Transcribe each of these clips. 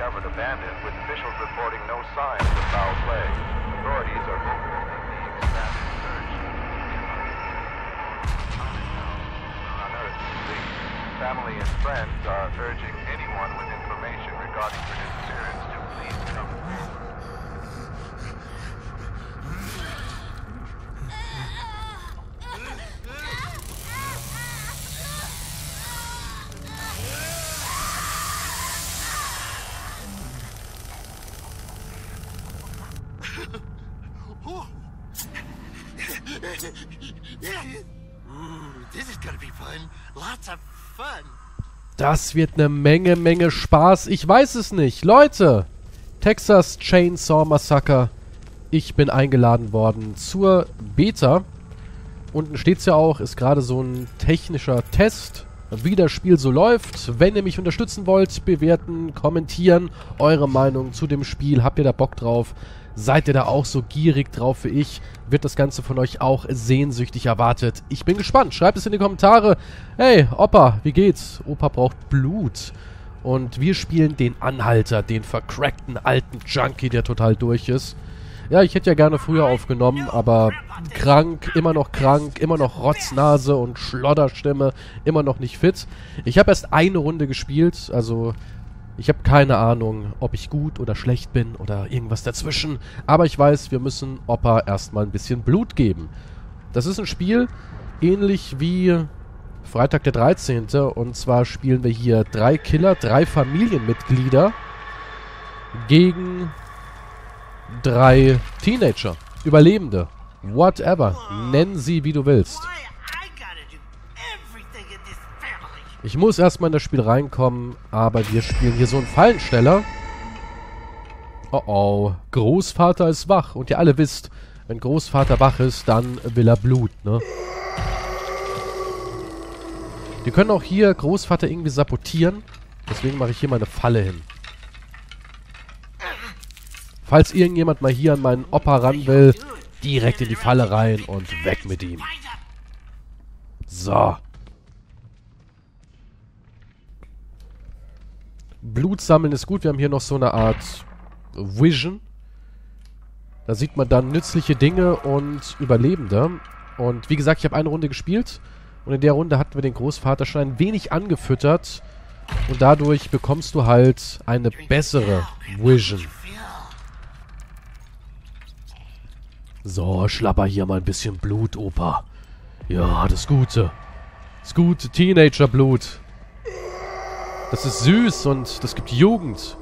discovered abandoned, with officials reporting no signs of foul play. Authorities are hopeful that the expanded search unearthed. Family and friends are urging anyone with information regarding her disappearance to please come forward. This is gonna be fun. Lots of fun. Das wird eine Menge Spaß. Ich weiß es nicht. Leute, Texas Chainsaw Massacre. Ich bin eingeladen worden zur Beta. Unten steht es ja auch, ist gerade so ein technischer Test, wie das Spiel so läuft. Wenn ihr mich unterstützen wollt, bewerten, kommentieren, eure Meinung zu dem Spiel. Habt ihr da Bock drauf? Seid ihr da auch so gierig drauf wie ich? Wird das Ganze von euch auch sehnsüchtig erwartet? Ich bin gespannt. Schreibt es in die Kommentare. Hey, Opa, wie geht's? Opa braucht Blut. Und wir spielen den Anhalter, den vercrackten alten Junkie, der total durch ist. Ja, ich hätte ja gerne früher aufgenommen, aber krank, immer noch Rotznase und Schlodderstimme, immer noch nicht fit. Ich habe erst eine Runde gespielt, also ich habe keine Ahnung, ob ich gut oder schlecht bin oder irgendwas dazwischen. Aber ich weiß, wir müssen Opa erstmal ein bisschen Blut geben. Das ist ein Spiel, ähnlich wie Freitag der 13. Und zwar spielen wir hier 3 Killer, 3 Familienmitglieder gegen 3 Teenager, Überlebende, whatever, nenn sie wie du willst. Ich muss erstmal in das Spiel reinkommen, aber wir spielen hier so einen Fallensteller. Oh oh, Großvater ist wach. Und ihr alle wisst, wenn Großvater wach ist, dann will er Blut, ne? Wir können auch hier Großvater irgendwie sabotieren. Deswegen mache ich hier mal eine Falle hin. Falls irgendjemand mal hier an meinen Opa ran will, direkt in die Falle rein und weg mit ihm. So. Blut sammeln ist gut. Wir haben hier noch so eine Art Vision. Da sieht man dann nützliche Dinge und Überlebende. Und wie gesagt, ich habe eine Runde gespielt. Und in der Runde hatten wir den Großvater schon ein wenig angefüttert. Und dadurch bekommst du halt eine bessere Vision. So, schlapper hier mal ein bisschen Blut, Opa. Ja, das Gute. Das gute Teenagerblut. Das ist süß und das gibt Jugend.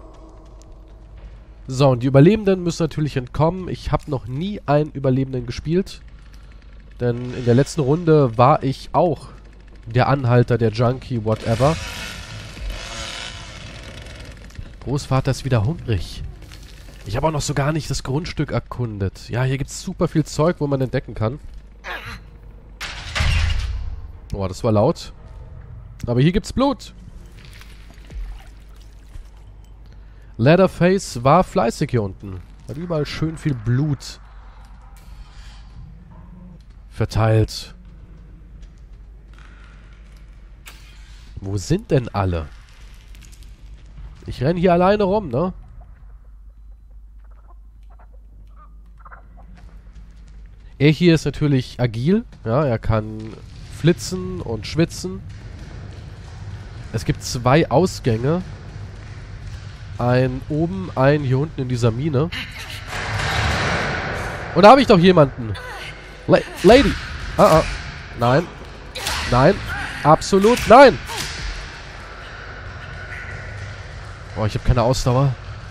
So, und die Überlebenden müssen natürlich entkommen. Ich habe noch nie einen Überlebenden gespielt. Denn in der letzten Runde war ich auch der Anhalter, der Junkie, whatever. Großvater ist wieder hungrig. Ich habe auch noch so gar nicht das Grundstück erkundet. Ja, hier gibt es super viel Zeug, wo man entdecken kann. Oh, das war laut. Aber hier gibt's Blut. Leatherface war fleißig hier unten. Hat überall schön viel Blut verteilt. Wo sind denn alle? Ich renne hier alleine rum, ne? Er hier ist natürlich agil. Ja, er kann flitzen und schwitzen. Es gibt 2 Ausgänge. Ein oben, ein hier unten in dieser Mine. Und da habe ich doch jemanden. Lady. Ah, ah. Nein. Nein. Absolut nein. Oh, ich habe keine Ausdauer.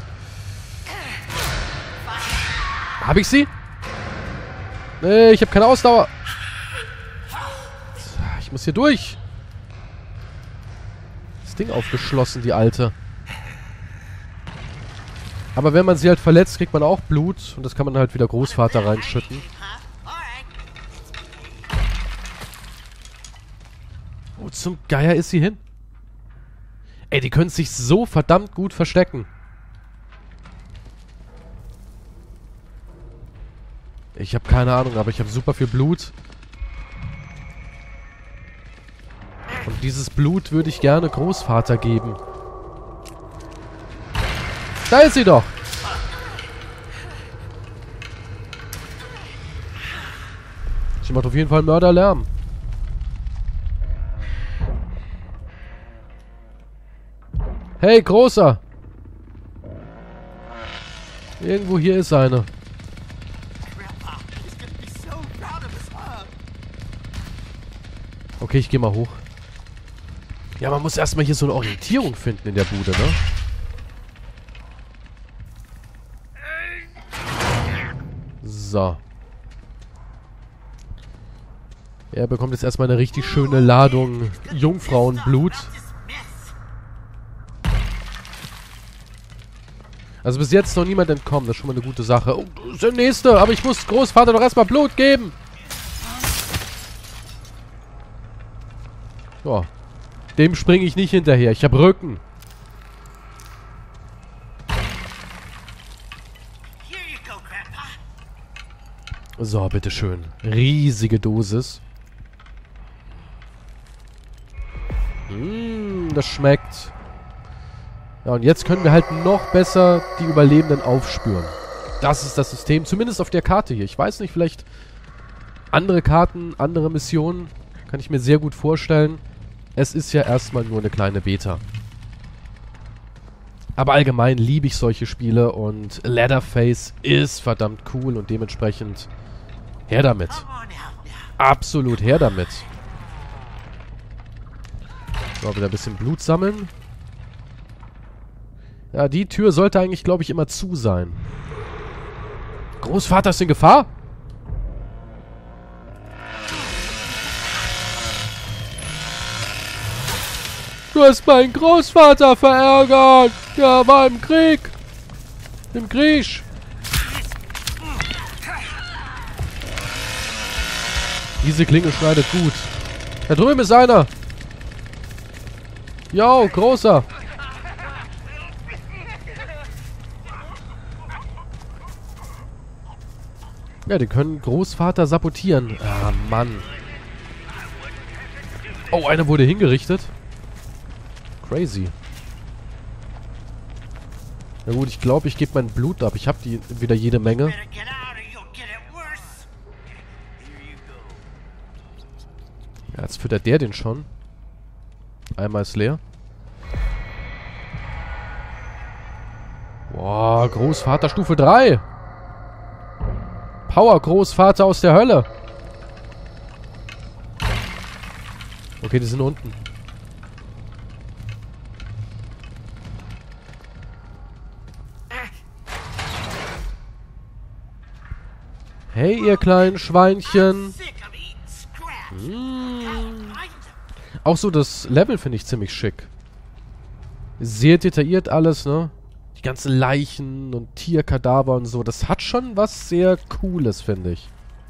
Habe ich sie? Nee, ich habe keine Ausdauer. Ich muss hier durch. Das Ding aufgeschlossen, die Alte. Aber wenn man sie halt verletzt, kriegt man auch Blut. Und das kann man halt wieder Großvater reinschütten. Wo zum Geier ist sie hin? Ey, die können sich so verdammt gut verstecken. Ich habe keine Ahnung, aber ich habe super viel Blut. Und dieses Blut würde ich gerne Großvater geben. Da ist sie doch. Sie macht auf jeden Fall Mörderlärm. Hey, Großer. Irgendwo hier ist eine. Grandpa is gonna be so proud of us, huh? Okay, ich gehe mal hoch. Ja, man muss erstmal hier so eine Orientierung finden in der Bude, ne? So. Er bekommt jetzt erstmal eine richtig schöne Ladung Jungfrauenblut. Also bis jetzt noch niemand entkommen. Das ist schon mal eine gute Sache. Oh, das ist der Nächste. Aber ich muss Großvater doch erstmal Blut geben. Ja. Dem springe ich nicht hinterher. Ich habe Rücken. Here you go, Grandpa. So, bitteschön. Riesige Dosis. Das schmeckt. Ja, und jetzt können wir halt noch besser die Überlebenden aufspüren. Das ist das System. Zumindest auf der Karte hier. Ich weiß nicht, vielleicht andere Karten, andere Missionen. Kann ich mir sehr gut vorstellen. Es ist ja erstmal nur eine kleine Beta. Aber allgemein liebe ich solche Spiele und Leatherface ist verdammt cool und dementsprechend her damit. Come on out now. Absolut her damit. So, wieder ein bisschen Blut sammeln. Ja, die Tür sollte eigentlich, glaube ich, immer zu sein. Großvater ist in Gefahr? Du hast meinen Großvater verärgert. Der war im Krieg. Im Krieg. Diese Klinge schneidet gut. Da drüben ist einer. Jo, Großer. Ja, die können Großvater sabotieren. Ah, Mann. Oh, einer wurde hingerichtet. Crazy. Na gut, ich glaube, ich gebe mein Blut ab. Ich habe die wieder jede Menge. Better get out or you'll get it worse. Here you go. Ja, jetzt füttert der den schon. Einmal ist leer. Boah, Großvater Stufe 3. Power Großvater aus der Hölle. Okay, die sind unten. Hey, ihr kleinen Schweinchen. Sick of eating scraps. Mm. Hell, find 'em. Auch so das Level finde ich ziemlich schick. Sehr detailliert alles, ne? Die ganzen Leichen und Tierkadaver und so. Das hat schon was sehr Cooles, finde ich.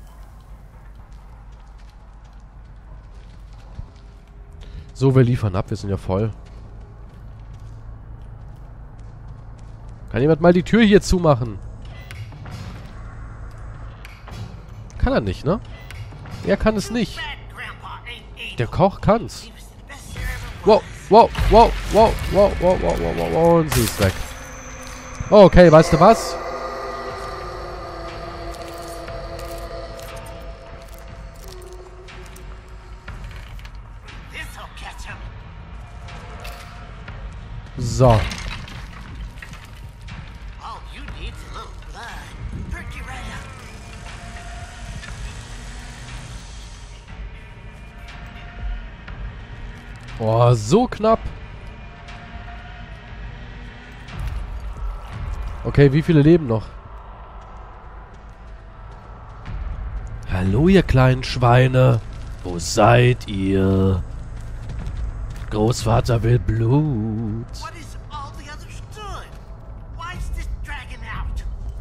So, wir liefern ab. Wir sind ja voll. Kann jemand mal die Tür hier zumachen? Kann er nicht, ne? Er kann es nicht. Bad Grandpa ain't able. Der Koch kann's. He was the best there ever was. Wow, wow, wow, wow, wow, wow, wow, wow, wow, wow, und sie ist weg. Okay, weißt du was? This'll catch him. So. All you need's a little blood. Perk you right up. Oh, so knapp. Okay, wie viele leben noch? Hallo, ihr kleinen Schweine. Wo seid ihr? Großvater will Blut. What is all the others doing? Why's this dragging out?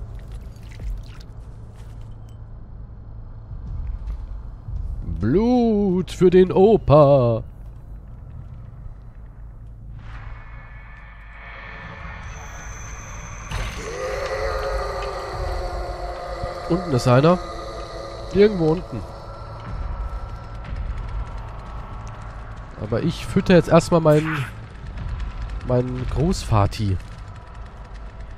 Blut für den Opa. Unten ist einer. Irgendwo unten. Aber ich fütter jetzt erstmal meinen Großvati.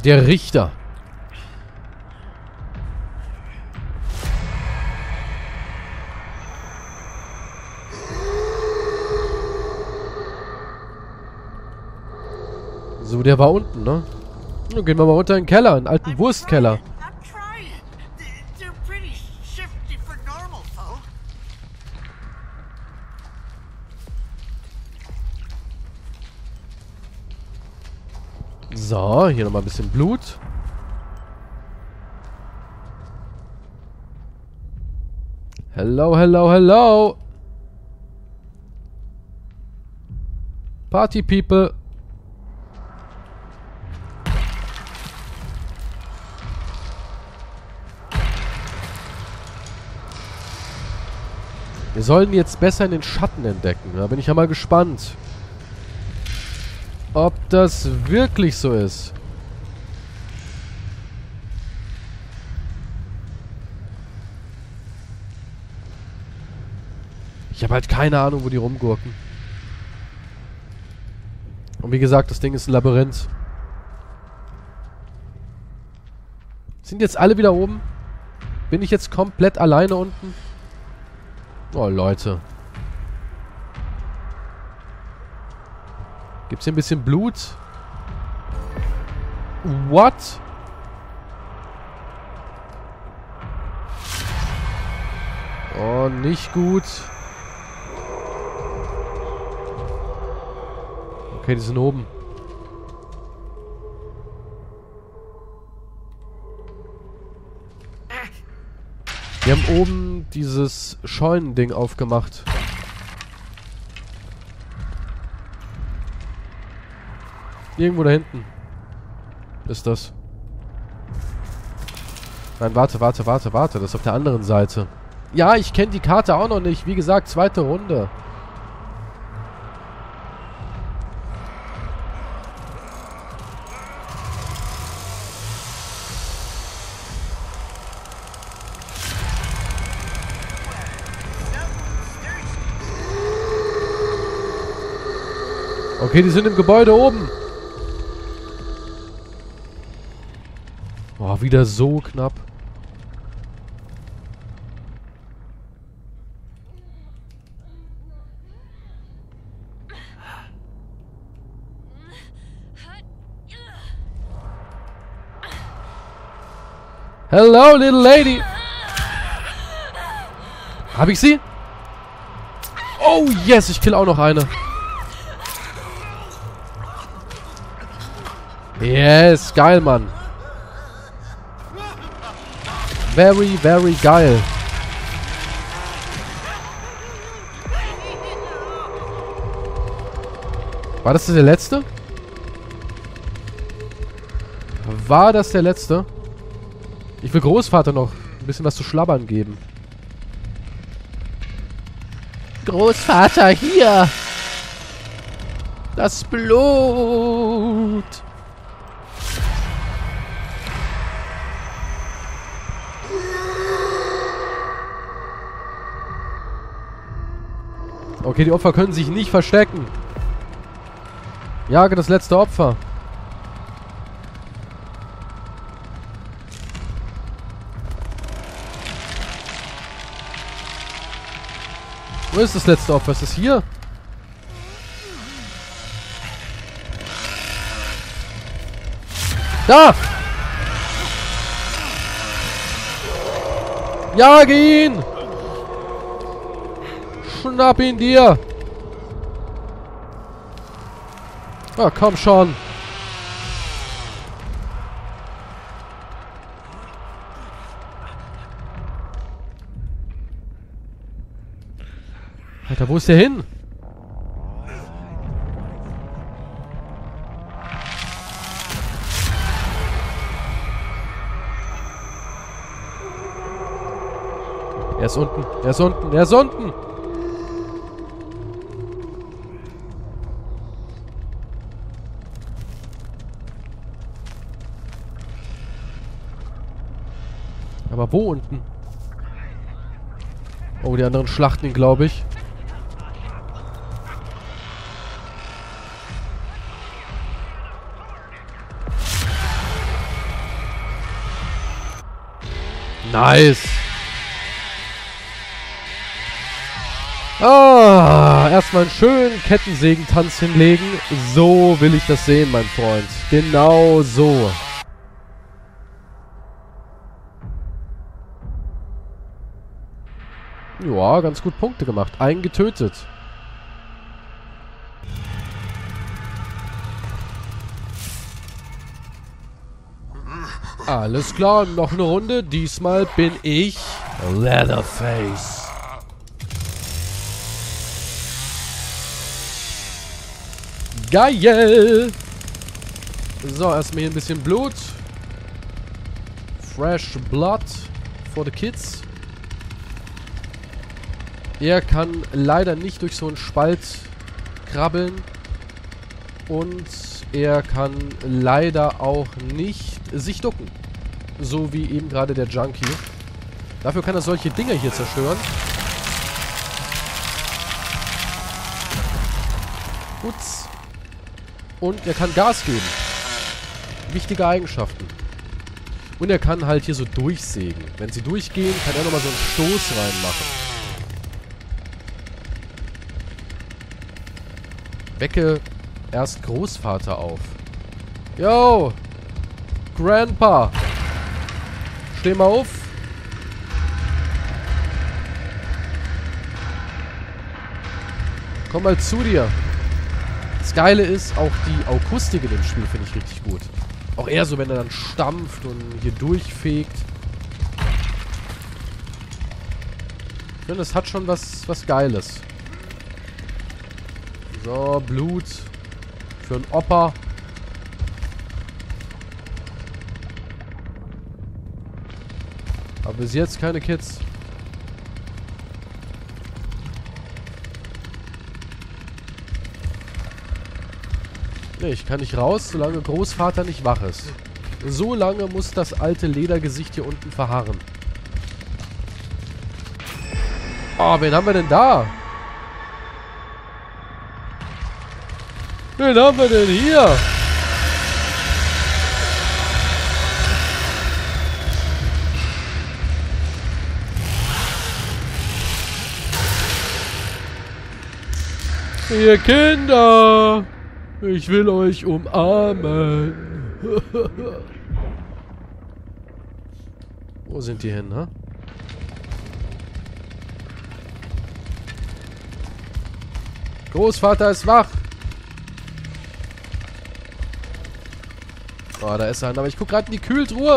Der Richter. So, der war unten, ne? Nun gehen wir mal runter in den Keller, in den alten Wurstkeller. I'm trying. They're pretty shifty for normal folk. So, hier nochmal ein bisschen Blut. Hello, hello, hello. Party people. Wir sollen jetzt besser in den Schatten entdecken. Da bin ich ja mal gespannt. Ob das wirklich so ist. Ich habe halt keine Ahnung, wo die rumgurken. Und wie gesagt, das Ding ist ein Labyrinth. Sind jetzt alle wieder oben? Bin ich jetzt komplett alleine unten? Oh, Leute. Gibt's hier ein bisschen Blut? What? Oh, nicht gut. Okay, die sind oben. Wir haben oben dieses Scheunending aufgemacht. Irgendwo da hinten ist das. Nein, warte. Das ist auf der anderen Seite. Ja, ich kenne die Karte auch noch nicht. Wie gesagt, zweite Runde. Okay, die sind im Gebäude oben. Oh, wieder so knapp. Hello, little lady. Hab ich sie? Oh, yes, ich kill auch noch eine. Yes, geil, Mann. Very, very geil. War das der letzte? War das der letzte? Ich will Großvater noch ein bisschen was zu schlabbern geben. Großvater, hier! Das Blut! Okay, die Opfer können sich nicht verstecken. Jage das letzte Opfer. Wo ist das letzte Opfer? Ist es hier? Da! Jage ihn! Schnapp ihn dir! Ah, komm schon! Alter, wo ist der hin? Er ist unten, er ist unten, er ist unten! Aber wo unten? Oh, die anderen schlachten ihn, glaube ich. Nice. Ah, erstmal einen schönen Kettensägentanz hinlegen. So will ich das sehen, mein Freund. Genau so. Ja, ganz gut Punkte gemacht. Einen getötet. Alles klar, noch eine Runde. Diesmal bin ich Leatherface. Geil! So, erstmal hier ein bisschen Blut. Fresh Blood for the kids. Er kann leider nicht durch so einen Spalt krabbeln. Und er kann leider auch nicht sich ducken. So wie eben gerade der Junkie. Dafür kann er solche Dinger hier zerstören. Ups. Und er kann Gas geben. Wichtige Eigenschaften. Und er kann halt hier so durchsägen. Wenn sie durchgehen, kann er nochmal so einen Stoß reinmachen. Wecke erst Großvater auf. Yo! Grandpa! Steh mal auf. Komm mal zu dir. Das Geile ist, auch die Akustik in dem Spiel finde ich richtig gut. Auch eher so, wenn er dann stampft und hier durchfegt. Ich finde, es hat schon was Geiles. So, Blut. Für einen Opa. Aber bis jetzt keine Kids. Nee, ich kann nicht raus, solange Großvater nicht wach ist. So lange muss das alte Ledergesicht hier unten verharren. Oh, wen haben wir denn da? Wen haben wir denn hier? Ihr Kinder! Ich will euch umarmen. Wo sind die hin, ne? Großvater ist wach. Oh, da ist er. Aber ich guck gerade in die Kühltruhe.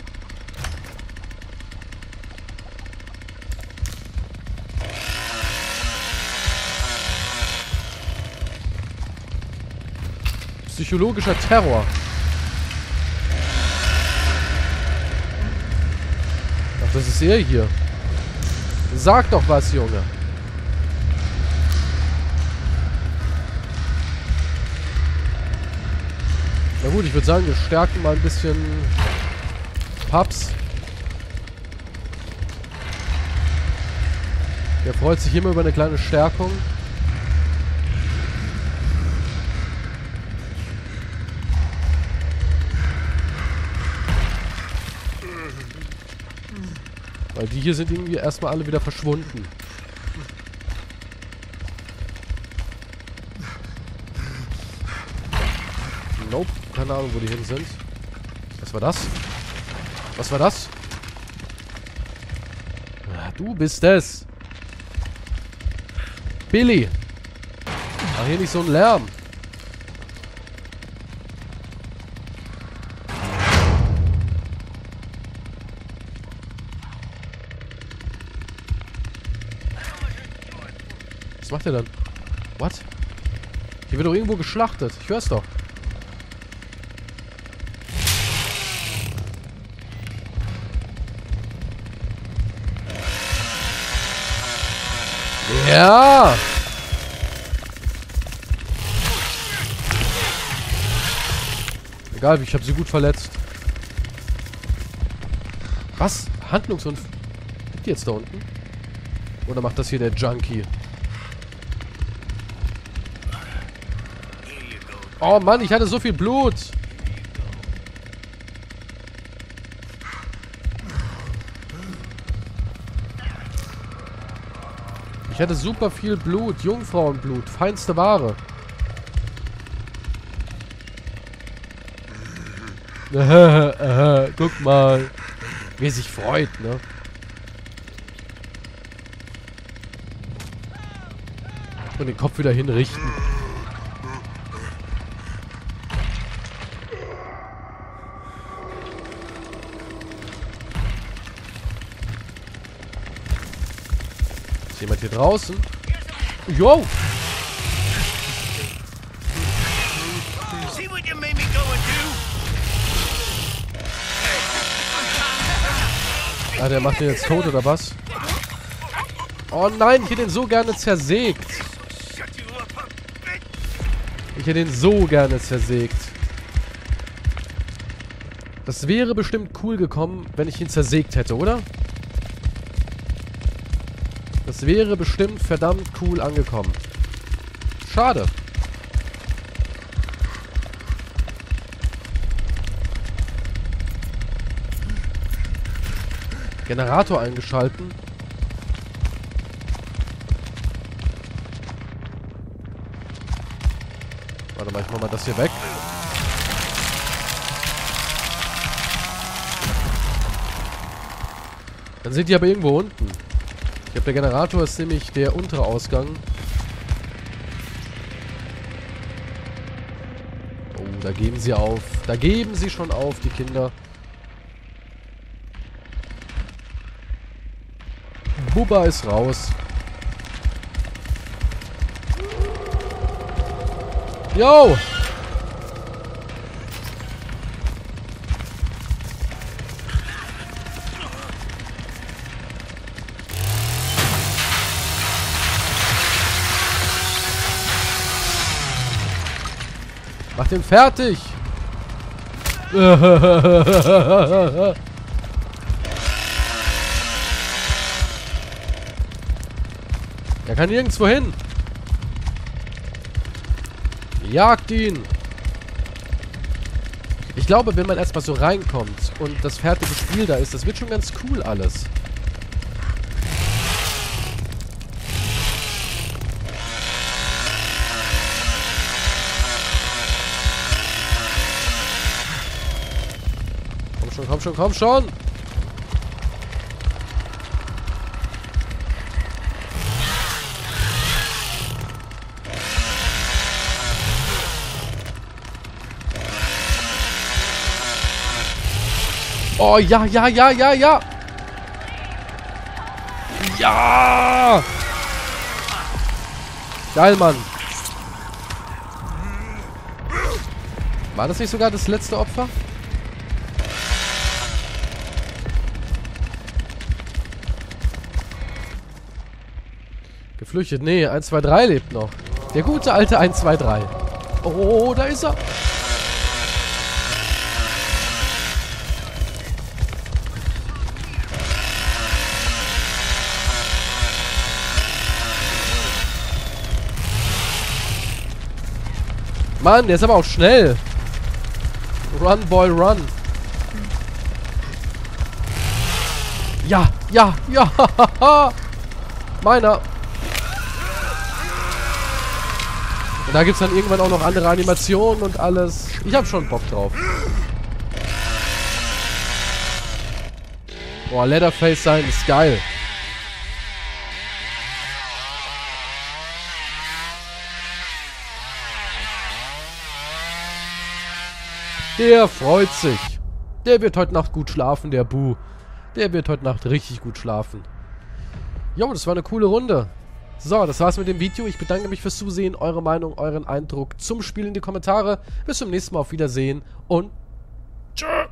Psychologischer Terror. Ach, das ist er hier. Sag doch was, Junge. Na gut, ich würde sagen, wir stärken mal ein bisschen Paps. Der freut sich immer über eine kleine Stärkung. Weil die hier sind irgendwie erstmal alle wieder verschwunden. Nope. Keine Ahnung, wo die hin sind. Was war das? Was war das? Ah, du bist es. Billy. Mach hier nicht so einen Lärm. Was macht er dann? What? Hier wird doch irgendwo geschlachtet. Ich hör's doch. Ja! Egal, ich habe sie gut verletzt. Was? Handlungsunfähig? Liegt die jetzt da unten? Oder macht das hier der Junkie? Oh Mann, ich hatte so viel Blut. hätte super viel Blut. Jungfrauenblut. Feinste Ware. Guck mal. Wie er sich freut, ne? Und den Kopf wieder hinrichten. Ist jemand hier draußen? Yo! See what you made me go and do? Ah, der macht den jetzt tot, oder was? Oh nein, ich hätte ihn so gerne zersägt. Shut you up, bitch. Ich hätte ihn so gerne zersägt. Das wäre bestimmt cool gekommen, wenn ich ihn zersägt hätte, oder? Das wäre bestimmt verdammt cool angekommen. Schade. Generator eingeschalten. Warte mal, ich mach mal das hier weg. Dann sind die aber irgendwo unten. Ich glaube, der Generator ist nämlich der untere Ausgang. Oh, da geben sie auf. Da geben sie schon auf, die Kinder. Bubba ist raus. Yo! Mach den fertig! Er kann nirgendwo hin. Jagt ihn! Ich glaube, wenn man erstmal so reinkommt und das fertige Spiel da ist, das wird schon ganz cool alles. Komm schon, komm schon, komm schon! Oh, ja, ja, ja, ja, ja. Ja. Geil, Mann. War das nicht sogar das letzte Opfer? Geflüchtet. Nee, 123 lebt noch. Der gute alte 123. Oh, da ist er. Mann, der ist aber auch schnell. Run, Boy, run. Ja, ja, ja. Meiner. Und da gibt es dann irgendwann auch noch andere Animationen und alles. Ich habe schon Bock drauf. Boah, Leatherface sein ist geil. Der freut sich. Der wird heute Nacht gut schlafen, der Bu. Der wird heute Nacht richtig gut schlafen. Jo, das war eine coole Runde. So, das war's mit dem Video. Ich bedanke mich fürs Zusehen. Eure Meinung, euren Eindruck zum Spiel in die Kommentare. Bis zum nächsten Mal. Auf Wiedersehen und tschüss.